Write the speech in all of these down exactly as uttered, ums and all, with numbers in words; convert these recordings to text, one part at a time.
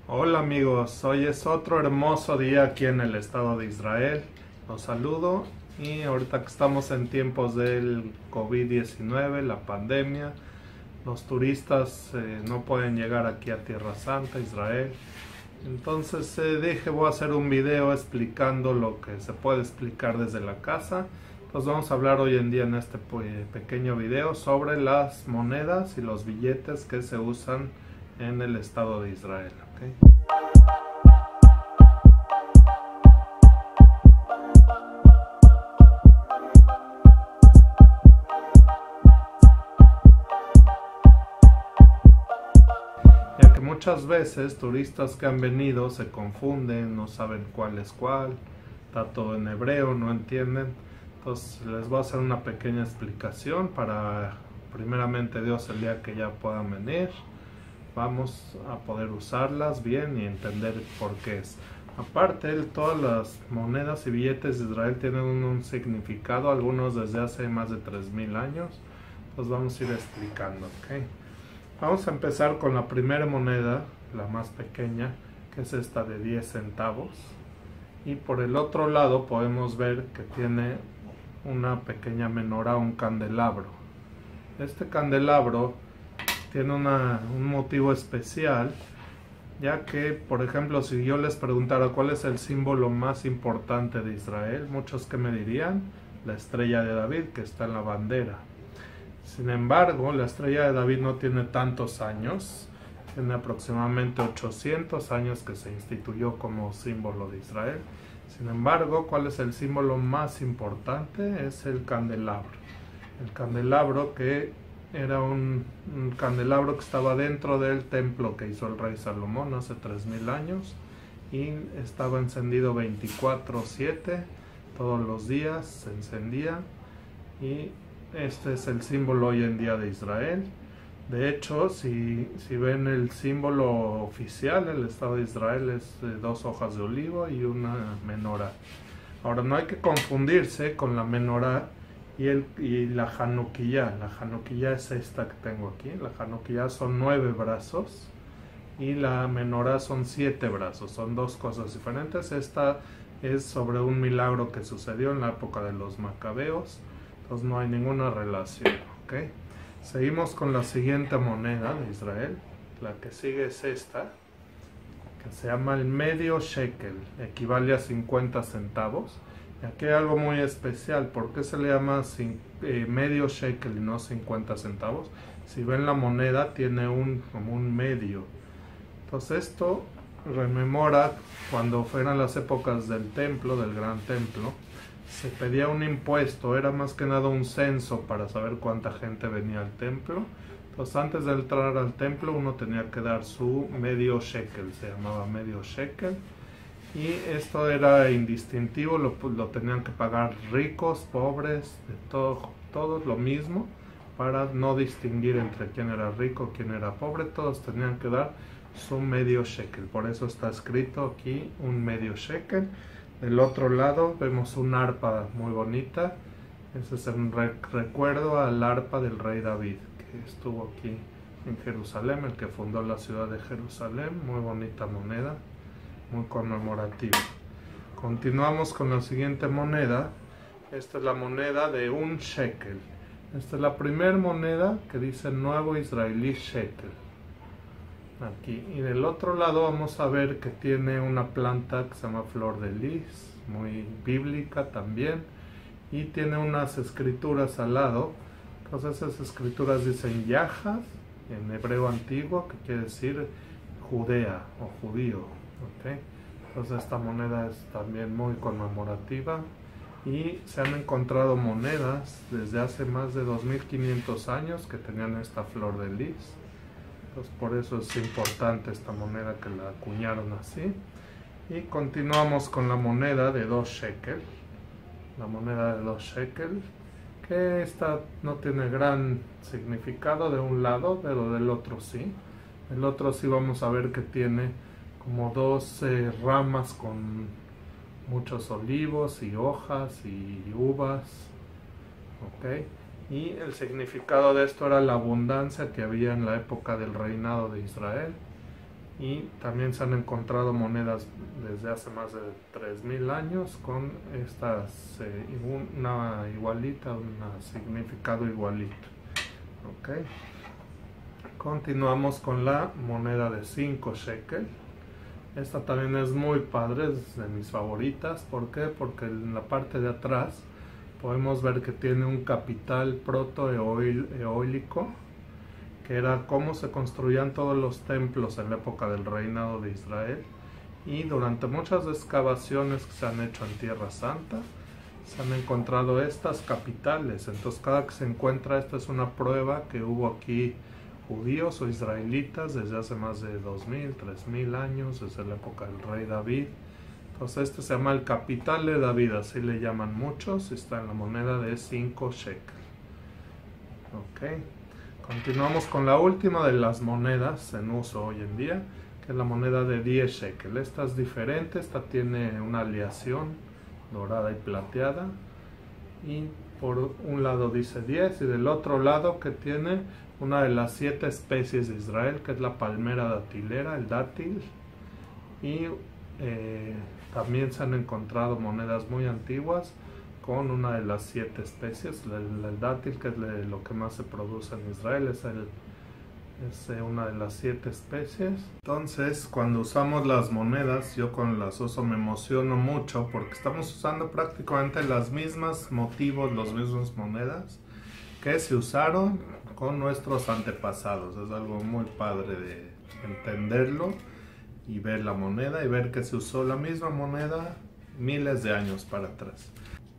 Hola amigos, hoy es otro hermoso día aquí en el estado de Israel. Los saludo y ahorita que estamos en tiempos del COVID diecinueve, la pandemia, los turistas eh, no pueden llegar aquí a Tierra Santa, Israel. Entonces eh, dije voy a hacer un video explicando lo que se puede explicar desde la casa. Entonces vamos a hablar hoy en día en este pequeño video sobre las monedas y los billetes que se usan en el estado de Israel. ¿Okay? Ya que muchas veces turistas que han venido se confunden, no saben cuál es cuál, está todo en hebreo, no entienden. Entonces les voy a hacer una pequeña explicación para, primeramente Dios, el día que ya puedan venir, vamos a poder usarlas bien y entender por qué es. Aparte, todas las monedas y billetes de Israel tienen un, un significado, algunos desde hace más de tres mil años. Los vamos a ir explicando, ¿ok? Vamos a empezar con la primera moneda, la más pequeña, que es esta de diez centavos. Y por el otro lado podemos ver que tiene una pequeña menorá, un candelabro. Este candelabro tiene una, un motivo especial, ya que, por ejemplo, si yo les preguntara cuál es el símbolo más importante de Israel, muchos que me dirían, la estrella de David, que está en la bandera. Sin embargo, la estrella de David no tiene tantos años, tiene aproximadamente ochocientos años que se instituyó como símbolo de Israel. Sin embargo, ¿cuál es el símbolo más importante? Es el candelabro. El candelabro que era un, un candelabro que estaba dentro del templo que hizo el rey Salomón hace tres mil años y estaba encendido veinticuatro siete, todos los días se encendía, y este es el símbolo hoy en día de Israel. De hecho, si, si ven el símbolo oficial del Estado de Israel es eh, dos hojas de olivo y una menorá. Ahora, no hay que confundirse con la menorá y, el, y la Hanukkiyá. La Hanukkiyá es esta que tengo aquí. La Hanukkiyá son nueve brazos y la menorá son siete brazos. Son dos cosas diferentes. Esta es sobre un milagro que sucedió en la época de los macabeos. Entonces no hay ninguna relación, ¿ok? Seguimos con la siguiente moneda de Israel. La que sigue es esta, que se llama el medio shekel, equivale a cincuenta centavos. Y aquí hay algo muy especial. ¿Por qué se le llama eh, medio shekel y no cincuenta centavos? Si ven la moneda tiene un, como un medio. Entonces esto rememora cuando fueran las épocas del templo, del gran templo, se pedía un impuesto, era más que nada un censo para saber cuánta gente venía al templo. Entonces antes de entrar al templo uno tenía que dar su medio shekel, se llamaba medio shekel, y esto era indistintivo, lo, lo tenían que pagar ricos, pobres, de todo, todos lo mismo, para no distinguir entre quién era rico, quién era pobre, todos tenían que dar su medio shekel. Por eso está escrito aquí un medio shekel. Del otro lado vemos un arpa muy bonita. Ese es un re recuerdo al arpa del rey David, que estuvo aquí en Jerusalén, el que fundó la ciudad de Jerusalén. Muy bonita moneda, muy conmemorativa. Continuamos con la siguiente moneda. Esta es la moneda de un shekel. Esta es la primera moneda que dice nuevo israelí shekel. Aquí, y del otro lado vamos a ver que tiene una planta que se llama flor de lis, muy bíblica también, y tiene unas escrituras al lado. Entonces esas escrituras dicen Yahad en hebreo antiguo, que quiere decir Judea o judío, ¿okay? Entonces esta moneda es también muy conmemorativa y se han encontrado monedas desde hace más de dos mil quinientos años que tenían esta flor de lis. Entonces por eso es importante esta moneda, que la acuñaron así. Y continuamos con la moneda de dos shekel. La moneda de dos shekel, que esta no tiene gran significado de un lado, pero del otro sí. El otro sí vamos a ver que tiene como dos eh, ramas con muchos olivos y hojas y uvas. ¿Ok? Y el significado de esto era la abundancia que había en la época del reinado de Israel. Y también se han encontrado monedas desde hace más de tres mil años con estas, eh, una igualita, un significado igualito. Okay. Continuamos con la moneda de cinco shekel. Esta también es muy padre, es de mis favoritas. ¿Por qué? Porque en la parte de atrás podemos ver que tiene un capital proto-eólico, que era cómo se construían todos los templos en la época del reinado de Israel. Y durante muchas excavaciones que se han hecho en Tierra Santa, se han encontrado estas capitales. Entonces cada que se encuentra esto es una prueba que hubo aquí judíos o israelitas desde hace más de dos mil, tres mil años, desde la época del rey David. Entonces este se llama el capital de David, así le llaman muchos, está en la moneda de cinco shekel. Okay. Continuamos con la última de las monedas en uso hoy en día, que es la moneda de diez shekel. Esta es diferente, esta tiene una aleación dorada y plateada, y por un lado dice diez y del otro lado que tiene una de las siete especies de Israel, que es la palmera datilera, el dátil. Y eh, también se han encontrado monedas muy antiguas con una de las siete especies, el, el dátil, que es lo que más se produce en Israel, es, el, es una de las siete especies. Entonces, cuando usamos las monedas, yo con las uso me emociono mucho porque estamos usando prácticamente las mismas motivos, las mismas monedas que se usaron con nuestros antepasados. Es algo muy padre de entenderlo y ver la moneda y ver que se usó la misma moneda miles de años para atrás.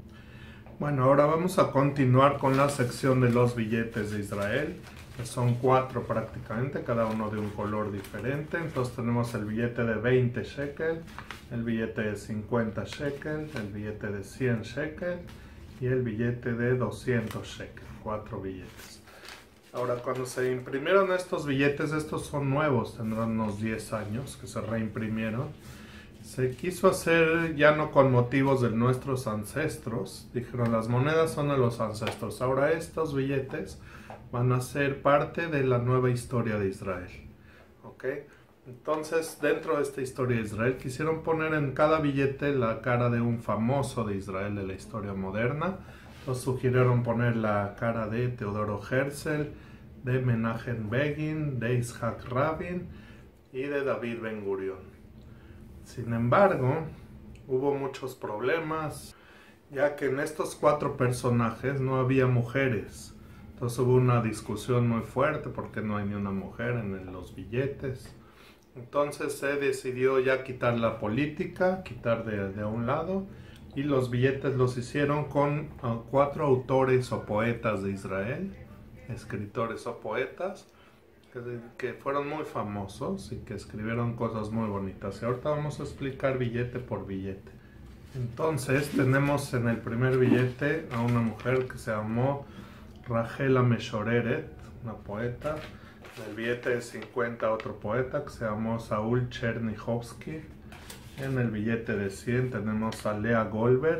Bueno, ahora vamos a continuar con la sección de los billetes de Israel, que son cuatro prácticamente, cada uno de un color diferente. Entonces tenemos el billete de veinte shekel, el billete de cincuenta shekel, el billete de cien shekel y el billete de doscientos shekel, cuatro billetes. Ahora, cuando se imprimieron estos billetes, estos son nuevos, tendrán unos diez años que se reimprimieron. Se quiso hacer ya no con motivos de nuestros ancestros. Dijeron, las monedas son de los ancestros. Ahora estos billetes van a ser parte de la nueva historia de Israel. ¿Ok? Entonces, dentro de esta historia de Israel, quisieron poner en cada billete la cara de un famoso de Israel de la historia moderna. Entonces sugirieron poner la cara de Teodoro Herzl, de Menachem Begin, de Yitzhak Rabin y de David Ben Gurion. Sin embargo, hubo muchos problemas, ya que en estos cuatro personajes no había mujeres. Entonces hubo una discusión muy fuerte porque no hay ni una mujer en los billetes. Entonces se decidió ya quitar la política, quitar de, de un lado, y los billetes los hicieron con uh, cuatro autores o poetas de Israel, escritores o poetas, que, que fueron muy famosos y que escribieron cosas muy bonitas. Y ahorita vamos a explicar billete por billete. Entonces tenemos en el primer billete a una mujer que se llamó Rachel Ameshoreret, una poeta. En el billete de cincuenta otro poeta que se llamó Saúl Chernichovsky. En el billete de cien tenemos a Lea Goldberg.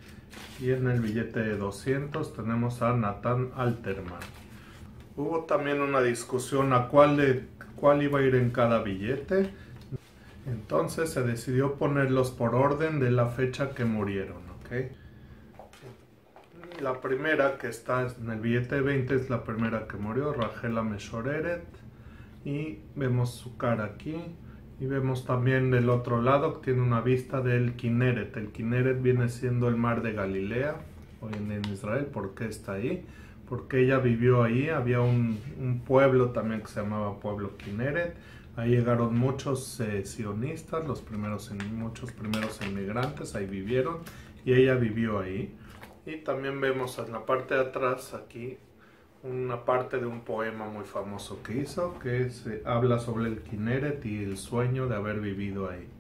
Y en el billete de doscientos tenemos a Nathan Alterman. Hubo también una discusión a cuál, de, cuál iba a ir en cada billete. Entonces se decidió ponerlos por orden de la fecha que murieron. ¿Okay? La primera que está en el billete de veinte es la primera que murió, Rachel Ameshoreret. Y vemos su cara aquí. Y vemos también del otro lado que tiene una vista del Kinneret. El Kinneret viene siendo el mar de Galilea, hoy en Israel. ¿Por qué está ahí? Porque ella vivió ahí. Había un, un pueblo también que se llamaba Pueblo Kinneret. Ahí llegaron muchos eh, sionistas, los primeros, muchos primeros inmigrantes, ahí vivieron. Y ella vivió ahí. Y también vemos en la parte de atrás aquí una parte de un poema muy famoso que hizo, que se habla sobre el Kinneret y el sueño de haber vivido ahí.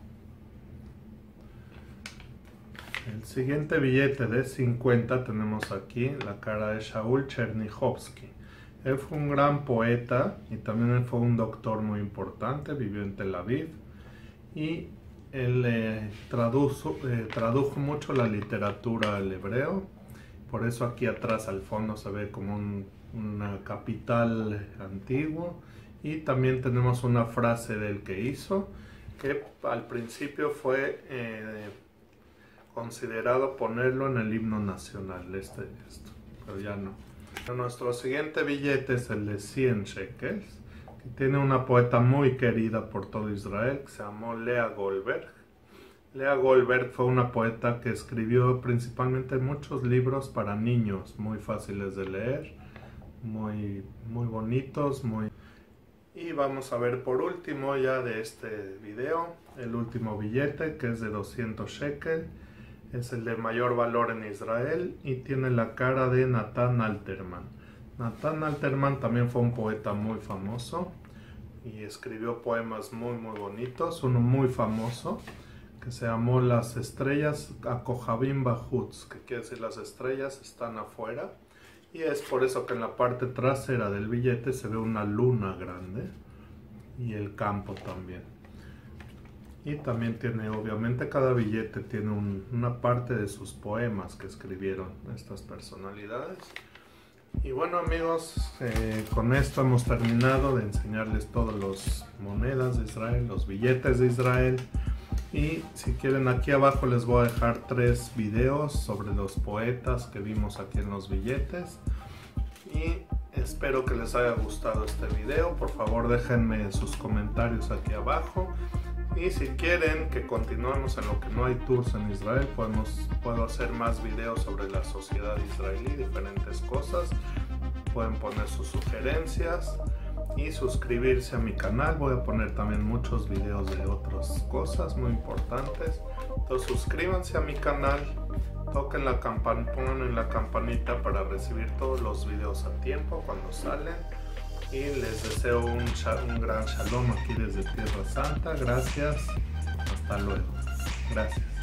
El siguiente billete de cincuenta tenemos aquí la cara de Saúl Chernichovsky. Él fue un gran poeta y también él fue un doctor muy importante, vivió en Tel Aviv y él eh, tradujo, eh, tradujo mucho la literatura al hebreo. Por eso aquí atrás al fondo se ve como un, una capital antiguo Y también tenemos una frase del que hizo, que al principio fue eh, considerado ponerlo en el himno nacional, este, esto, pero ya no. Nuestro siguiente billete es el de cien shekels, que tiene una poeta muy querida por todo Israel, que se llamó Lea Goldberg. Lea Goldberg fue una poeta que escribió principalmente muchos libros para niños, muy fáciles de leer, muy, muy bonitos, muy... Y vamos a ver por último ya de este video, el último billete, que es de doscientos shekel. Es el de mayor valor en Israel y tiene la cara de Natán Alterman. Natán Alterman también fue un poeta muy famoso y escribió poemas muy muy bonitos. Uno muy famoso que se llamó Las estrellas a Kohabim Bahutz, que quiere decir las estrellas están afuera. Y es por eso que en la parte trasera del billete se ve una luna grande y el campo también. Y también tiene, obviamente, cada billete tiene un, una parte de sus poemas que escribieron estas personalidades. Y bueno, amigos, eh, con esto hemos terminado de enseñarles todas las monedas de Israel, los billetes de Israel. Y si quieren, aquí abajo les voy a dejar tres videos sobre los poetas que vimos aquí en los billetes. Y espero que les haya gustado este video. Por favor, déjenme sus comentarios aquí abajo. Y si quieren que continuemos en lo que no hay tours en Israel, podemos, puedo hacer más videos sobre la sociedad israelí, diferentes cosas. Pueden poner sus sugerencias y suscribirse a mi canal. Voy a poner también muchos videos de otras cosas muy importantes. Entonces suscríbanse a mi canal, toquen la campana, pongan en la campanita para recibir todos los videos a tiempo cuando salen. Y les deseo un, un gran shalom aquí desde Tierra Santa. Gracias. Hasta luego. Gracias.